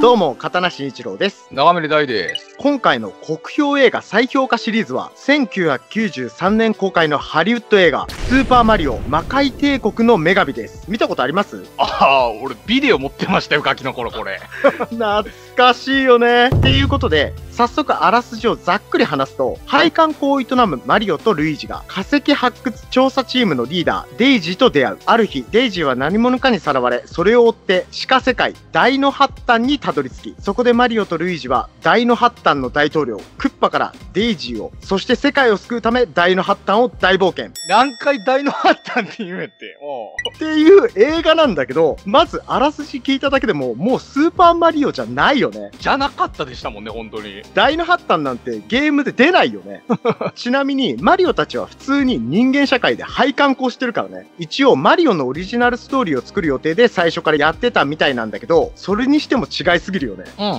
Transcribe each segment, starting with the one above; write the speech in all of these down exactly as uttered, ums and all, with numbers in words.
どうも、刀慎一郎です。 長峰大です。 今回の酷評映画再評価シリーズは、せんきゅうひゃくきゅうじゅうさんねん公開のハリウッド映画、スーパーマリオ魔界帝国の女神です。見たことあります？ ああ、俺ビデオ持ってましたよ、ガキの頃これ。 懐かしいよね。っていうことで、早速あらすじをざっくり話すと、配管工を営むマリオとルイージが化石発掘調査チームのリーダー、デイジーと出会う。ある日、デイジーは何者かにさらわれ、それを追って地下世界、大のハッタンにたどり着き、そこでマリオとルイージは大のハッタンの大統領、クッパからデイジーを、そして世界を救うため大のハッタンを大冒険。 何回大のハッタンって言うって。おうっていう映画なんだけど、まずあらすじ聞いただけでも、もうスーパーマリオじゃないよね。 じゃなかったでしたもんね、本当に。 大のハッタンなんてゲームで出ないよね。ちなみに、マリオたちは普通に人間社会で配管工してるからね。一応、マリオのオリジナルストーリーを作る予定で最初からやってたみたいなんだけど、それにしても違いすぎるよね。 うんうんうん。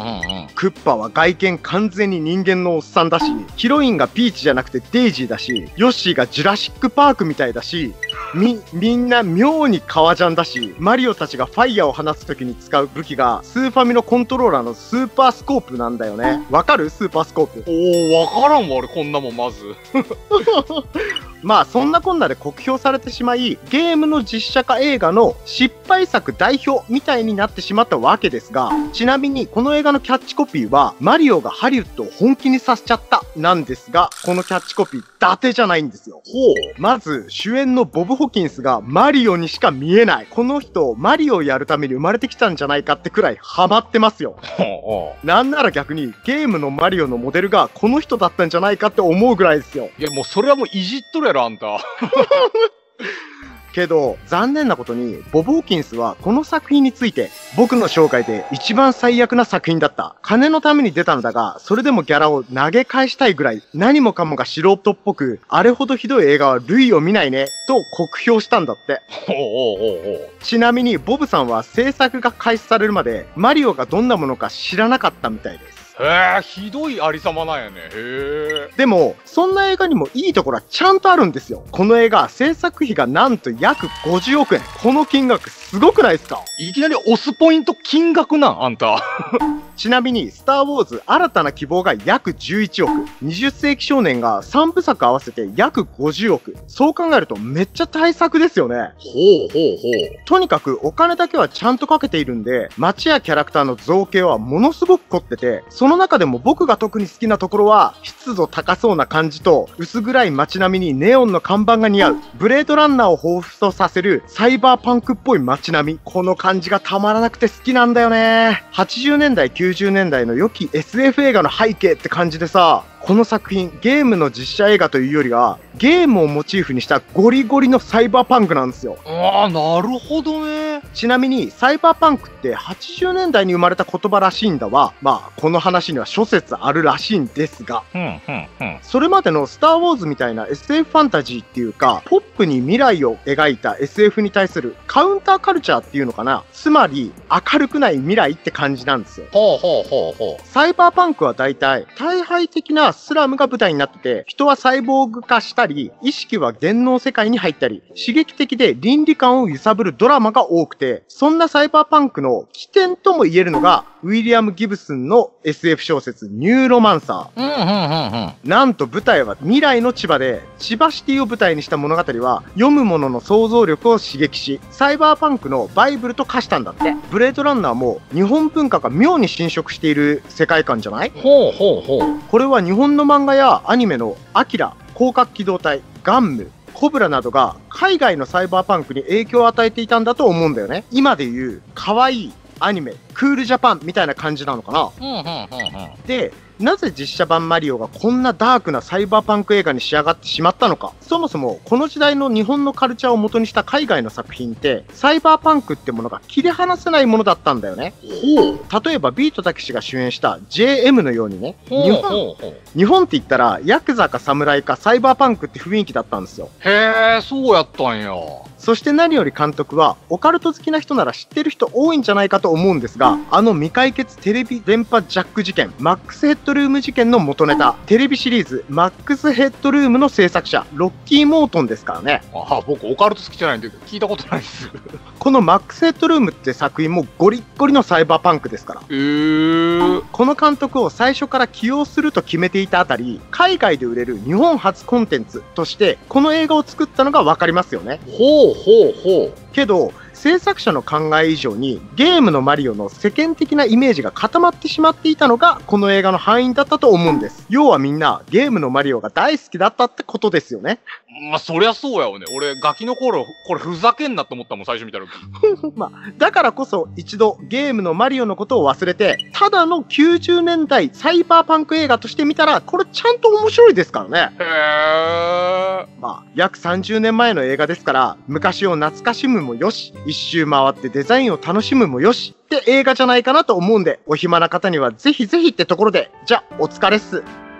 クッパは外見完全に人間のおっさんだし、ヒロインがピーチじゃなくてデイジーだし、ヨッシーがジュラシックパークみたいだし、み、みんな妙に革ジャンだし、マリオたちがファイヤーを放つ時に使う武器が、スーファミのコントローラーのスーパースコープなんだよね。わかる？スーパースコープ。 おー、わからんわ、俺こんなもんまず。 まあそんなこんなで酷評されてしまい、ゲームの実写化映画の失敗作代表みたいになってしまったわけですが、ちなみにこの映画のキャッチコピーは、マリオがハリウッドを本気にさせちゃったなんですが、このキャッチコピー、伊達じゃないんですよ。ほう。まず、主演のボブ・ホキンスがマリオにしか見えない。この人、マリオをやるために生まれてきたんじゃないかってくらいハマってますよ。なんなら逆に、ゲームのマリオのモデルがこの人だったんじゃないかって思うぐらいですよ。 いや、もうそれはもういじっとるやろ、あんた。 けど、残念なことに、ボブ・ホーキンスはこの作品について、僕の紹介で一番最悪な作品だった。金のために出たのだが、それでもギャラを投げ返したいぐらい、何もかもが素人っぽく、あれほどひどい映画は類を見ないね、と酷評したんだって。 おうおうおうおう。 ちなみに、ボブさんは制作が開始されるまで、マリオがどんなものか知らなかったみたいです。 へえ、ひどいありさまなんやね。へえ。 でも、そんな映画にもいいところはちゃんとあるんですよ。この映画、制作費がなんと約ごじゅうおくえん。この金額すごくないですか？ いきなり押すポイント金額なん、あんた。 ちなみに、スター・ウォーズ新たな希望が約じゅういちおく。はたち少年がさんぶさく合わせて約ごじゅうおく。そう考えるとめっちゃ大作ですよね。 ほうほうほう。 とにかくお金だけはちゃんとかけているんで、街やキャラクターの造形はものすごく凝ってて、その中でも僕が特に好きなところは、湿度高そうな感じと、薄暗い街並みにネオンの看板が似合う、ブレードランナーを彷彿とさせるサイバーパンクっぽい街並み。この感じがたまらなくて好きなんだよね。はちじゅうねんだい、きゅうじゅうねんだいの良き エスエフ 映画の背景って感じでさ、この作品、ゲームの実写映画というよりは、ゲームをモチーフにしたゴリゴリのサイバーパンクなんですよ。 ああ、なるほどね。 ちなみに、サイバーパンクってはちじゅうねんだいに生まれた言葉らしいんだわ。まあ、この話には諸説あるらしいんですが、 うん、うん、うん。 それまでのスター・ウォーズみたいな エスエフ ファンタジーっていうか、ポップに未来を描いた エスエフ に対するカウンターカルチャーっていうのかな。つまり、明るくない未来って感じなんですよ。 ほうほうほうほう。 サイバーパンクは大体、大敗的なスラムが舞台になってて、人はサイボーグ化したり、意識は電脳世界に入ったり、刺激的で倫理観を揺さぶるドラマが多くて、そんなサイバーパンクの起点とも言えるのが、ウィリアム・ギブスンの エスエフ 小説ニューロマンサー。 うん、うん、うん、うん。 なんと舞台は未来の千葉で、千葉シティを舞台にした物語は、読む者の想像力を刺激し、サイバーパンクのバイブルと化したんだって。ブレードランナーも、日本文化が妙に侵食している世界観じゃない？ ほうほうほう。 これは日本の漫画やアニメのアキラ、広角機動隊、ガンム、コブラなどが海外のサイバーパンクに影響を与えていたんだと思うんだよね。今でいう可愛いアニメ、クールジャパンみたいな感じなのかな。 うん、うん、うん、うん。 で、なぜ実写版マリオがこんなダークなサイバーパンク映画に仕上がってしまったのか。そもそもこの時代の日本のカルチャーを元にした海外の作品ってサイバーパンクってものが切り離せないものだったんだよね。 ほう。 例えばビートたけしが主演した ジェーエム のようにね、日本、 ほうほう。 日本って言ったらヤクザか侍かサイバーパンクって雰囲気だったんですよ。 へえ、そうやったんや。 そして何より監督はオカルト好きな人なら知ってる人多いんじゃないかと思うんですが、 が、あの未解決テレビ電波ジャック事件、マックスヘッドルーム事件の元ネタ、テレビシリーズ、マックスヘッドルームの制作者、ロッキー・モートンですからね。 あ、僕、オカルト好きじゃないんで、聞いたことないです。 このマックスヘッドルームって作品もゴリッゴリのサイバーパンクですから。 へー。この監督を最初から起用すると決めていたあたり、海外で売れる日本初コンテンツとして、この映画を作ったのがわかりますよね。 ほうほうほう。 けど、制作者の考え以上にゲームのマリオの世間的なイメージが固まってしまっていたのがこの映画の敗因だったと思うんです。要はみんなゲームのマリオが大好きだったってことですよね。 まあ、そりゃそうやよね。俺、ガキの頃、これふざけんなと思ったもん、最初見た時。 まあ、だからこそ一度ゲームのマリオのことを忘れて、ただのきゅうじゅうねんだいサイバーパンク映画として見たら、これちゃんと面白いですからね。 へー。 まあ、約さんじゅうねんまえの映画ですから、昔を懐かしむもよし、一周回ってデザインを楽しむもよし、って映画じゃないかなと思うんで、お暇な方にはぜひぜひってところで、じゃあ、お疲れっす。